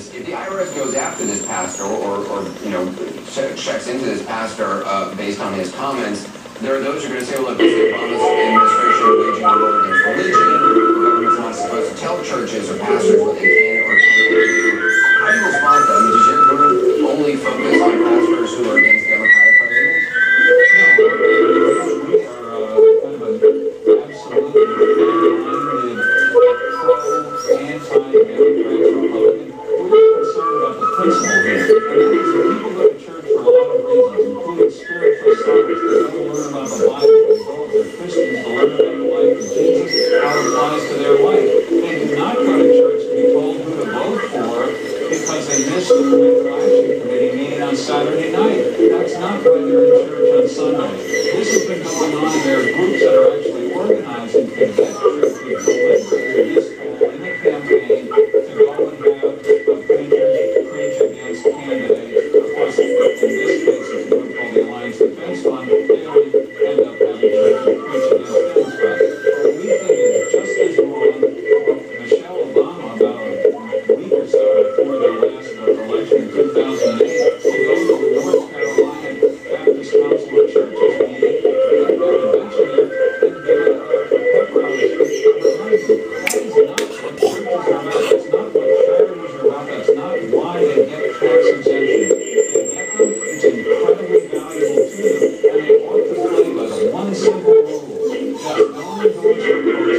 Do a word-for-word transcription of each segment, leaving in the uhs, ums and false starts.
is, if the I R S goes after this pastor or, or you know, ch checks into this pastor uh, based on his comments, there are those who are going to say, well, look, this is the Obama administration waging a war against religion. The government's not supposed to tell churches or pastors what they can or can't do. How do you respond to that? I mean, does your group only focus on pastors who are against Democratic presidents? No, we are uh, kind of an absolutely fair-minded, pro-anti-Democrat Republican. We're concerned about the principle here. And that is that people go to church for a lot of reasons, including spiritual science. They go to learn about the Bible. They go, if they're Christians, to learn about the life of Jesus, how it applies to their life. They do not go to church to be told who to vote for because they missed the Political Action Committee meeting on Saturday night. That's not why they're in church on Sunday. This has been going on. There are groups that are actually organizing to get churches deliberately this fall in the campaign to go and have a preachers preach against candidates. Of course, in this case, it's a group called the Alliance Defense Fund. They only end up having churches preach against Democrats. But we think it's just as wrong for Michelle Obama about a week or so before their last election in two thousand eight to go to the North Carolina Baptist Council of Churches meeting and get a convention there and get a, a pep rally. That is not what churches are about. That's not what charities are about. That's not why they get tax exemptions. They get them. It's incredibly valuable to them. And they ought to play by the one simple rule that no endorsement goes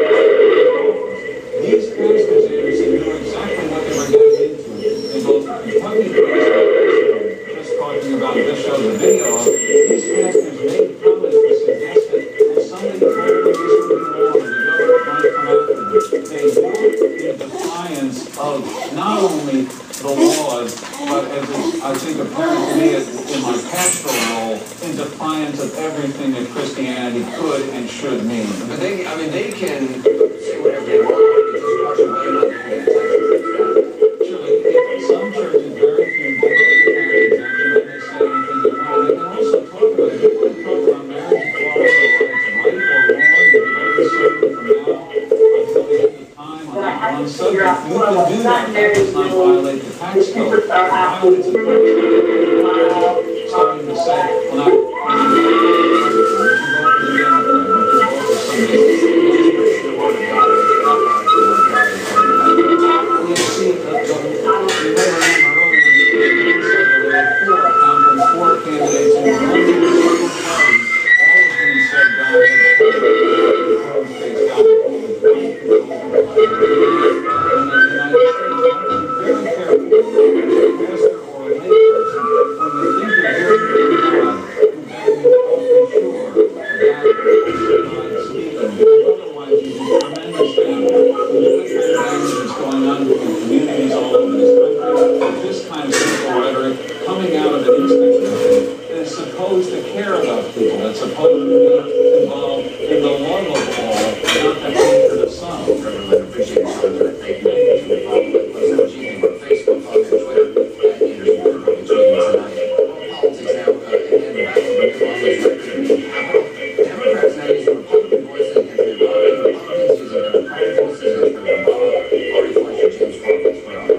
these pastors Anderson knew exactly what they were getting into in both the Kentucky case, just talking about this show, the video of these pastors made comments that suggested that somebody told them this would be wrong and the government might come after them. They walked in defiance of not only the laws, but as is, I think apparent to me in my pastoral role, in defiance of everything that Christianity could and should mean. But they, I mean, they can say whatever they want. It's just a question of whether or not they're going to take Surely, some churches, very few, give up the tax exemption and they say anything they want. They can also talk about it. If you want to talk about marriage equality, whether it's right or wrong, and you're going to serve from now until the end of time on that one subject, you can do that. That does not violate the tax code. It violates the tax code. Starting to say, well, not, would you vote for the Democrat? Would you vote for somebody else? You see, the, the, you may remember earlier in the said that there were four, counting four candidates in one political party, all of whom said God had spoken. The home states God had always been controlled by the and in the United States, you have to be very careful, a pastor or a layperson, when you think you're hearing from God, you better be awfully sure that God is speaking, because otherwise you do tremendous damage. You do the kind of damage that's going on in communities all over this country, with this kind of simple rhetoric coming out of an institution that is supposed to care about people, that's supposed to be involved in the love of all, not the hatred of some. I appreciate it. Thank you. Let us know what you think on Facebook, on Twitter, at Anderson Republican Tweeting tonight. Politics now, uh, again, the battle of the longest record in the Capitol. Democrats now using Republican voices against the Obama, Republicans using Democratic voices against the Obama. Already flashed James Crawford for Obama.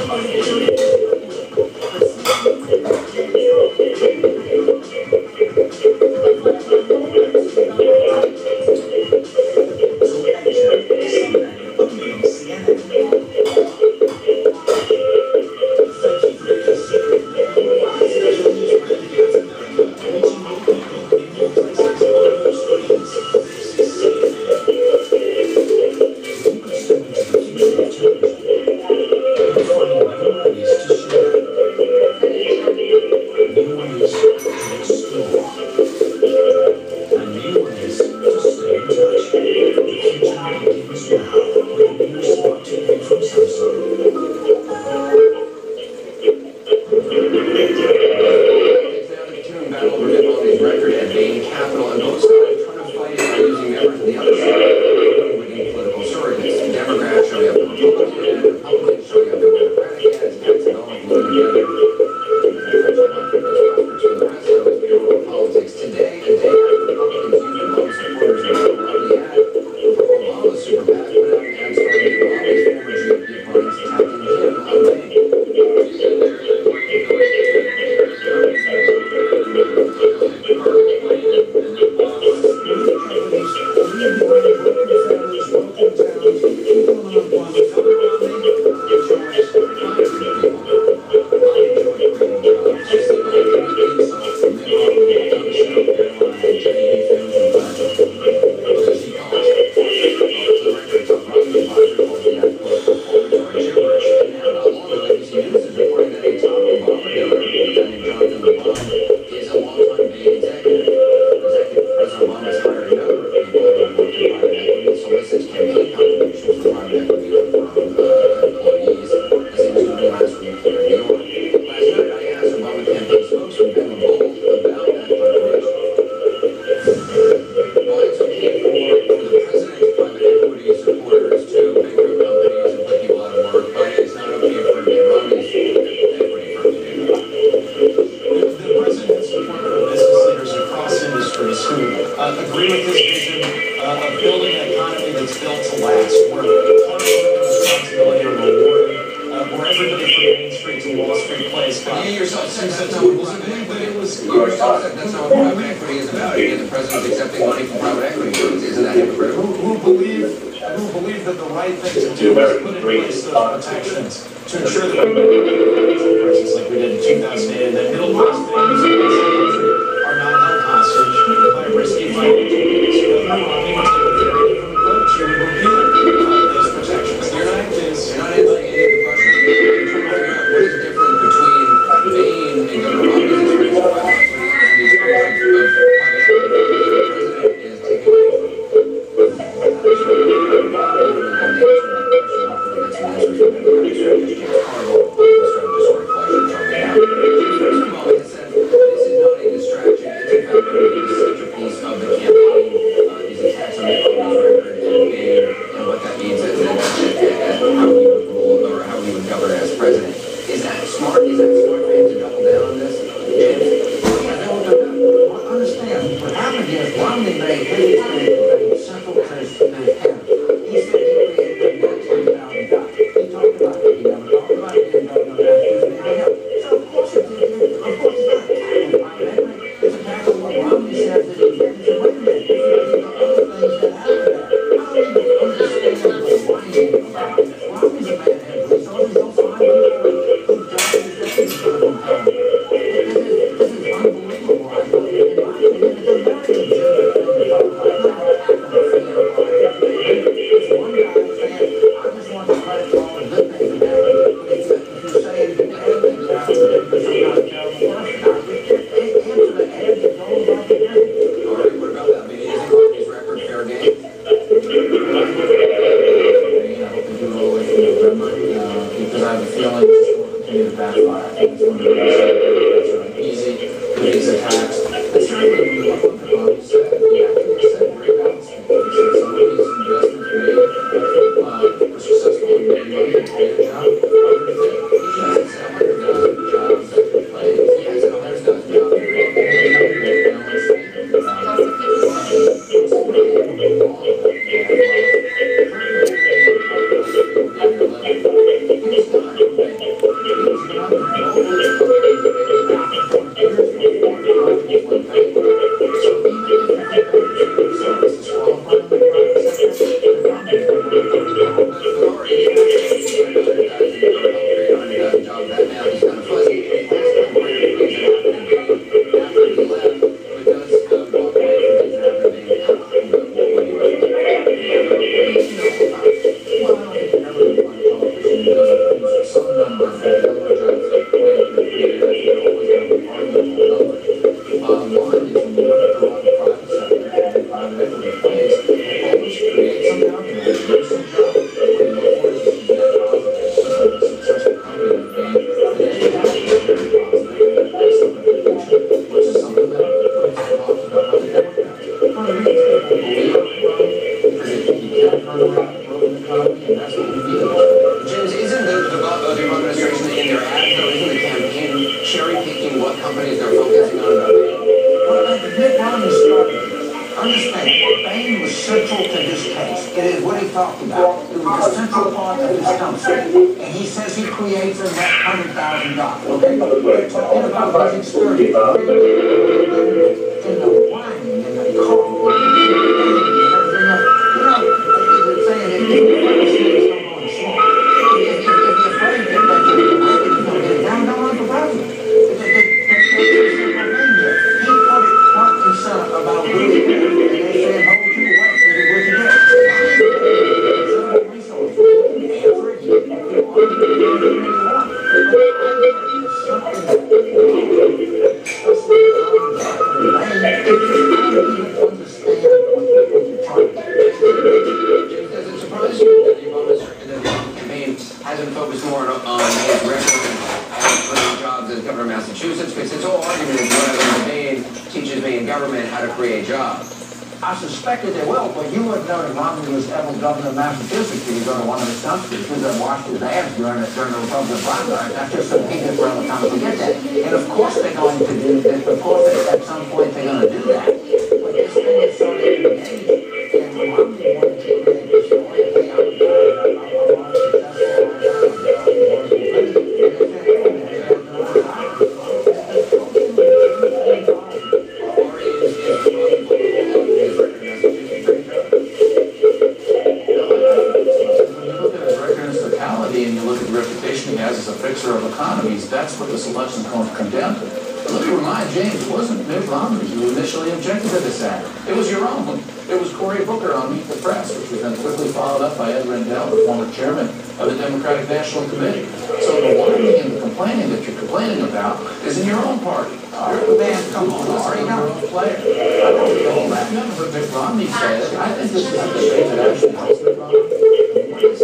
It's not. talked about. It was the central part of his country. And he says he creates a net one hundred thousand dollars. Okay? We're talking about his experience. In the whining, in the cold, and everything else. You know, they're saying if you're afraid of snakes, don't go and smoke. If you're afraid that you're going to get down, don't run for president. He put it front and center about who he is, and they said, hold you away, this is what you do. Some resources, answer it, you want to do whatever you want. There's something that does it surprise you that the Obama campaign hasn't focused more on his record and creating jobs as governor of Massachusetts? Because his whole argument is whether Maine teaches Maine government how to create jobs. I suspected they will, but you wouldn't know that Romney was ever governor of Massachusetts if you go to one of his countries. Because I watched his ads during the, during the Republican primary. That's just so he gets around the time to get that. And of course they're going to do this. Of course at some point they're going to do that. But this thing is so engaged. And Romney wanted to create this story and say, I'm good, I'm and you look at the reputation he has as a fixer of economies, that's what this election's going to come down to. But let me remind James, it wasn't Mitt Romney who initially objected to this act. It was your own. It was Cory Booker on Meet the Press, which was then quickly followed up by Ed Rendell, the former chairman of the Democratic National Committee. So the whining and the complaining that you're complaining about is in your own party. You're the man, come on, you're your own player. I don't know all that. You haven't heard Mitt Romney say it. I think this is a debate that actually helps Mitt Romney. What is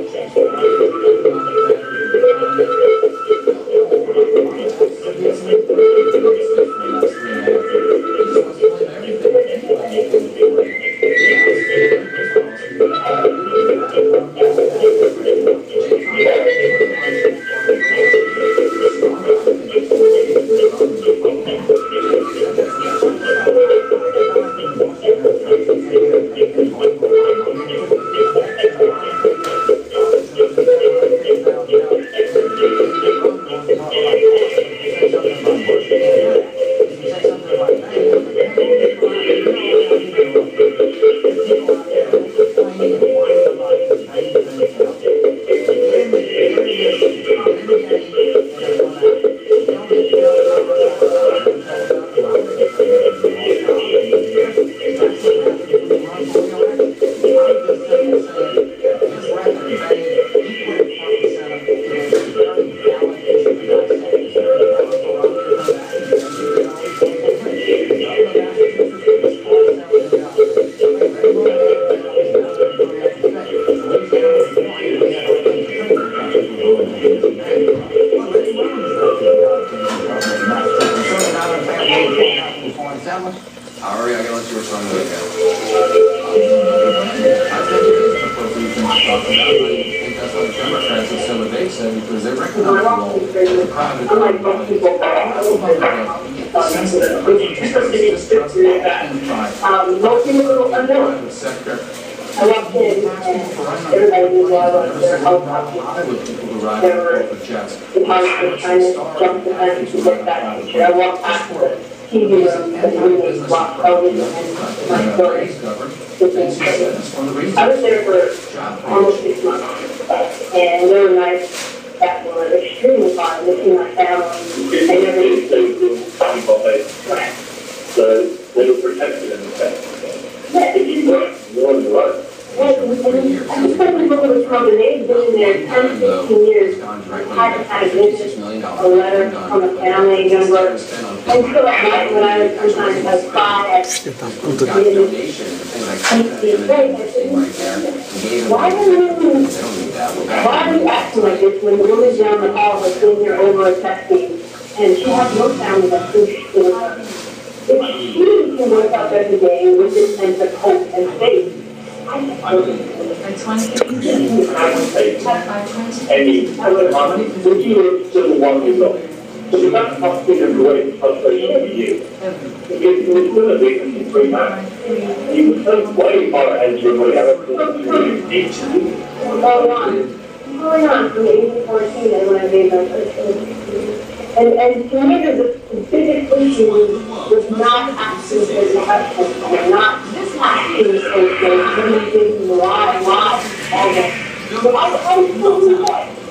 Ari, I gotta let you respond to that again. I think it is an appropriate thing to talk about. I think that's what the Democrats have said what they said, because they recognize the role of the private companies. Since the distrust in private sector. I walked in and everybody was all over their health options. There were departments trying to jump the fence to get that picture. I walked past the T V room and really walked over and my story. I was there for almost six months. And they were nice. That were extremely fun. They see my family. They never used to. Right. So they were protected in the fence. Yeah, it's just more than right. I just think people who was from, they've been there ten, fifteen years, hadn't had a visit, a letter from a family member. And so at night when I would sometimes have cry at why are you why are you acting like this when the woman down the hall was sitting here over a texting and she has no family that's good. If she can wake up every day with this sense of hope and faith, I mean, It's one fifty. any, would you still want to go? So that's not been a great frustration for you. It was going to be a free man. You were so way far ahead of whatever each. Going on. Going on from age of fourteen, I when I made my first film. And, and to me, the biggest issue was, was not asking for the questions, and not asking for things, what do you think, why, why, all that. But I, I was so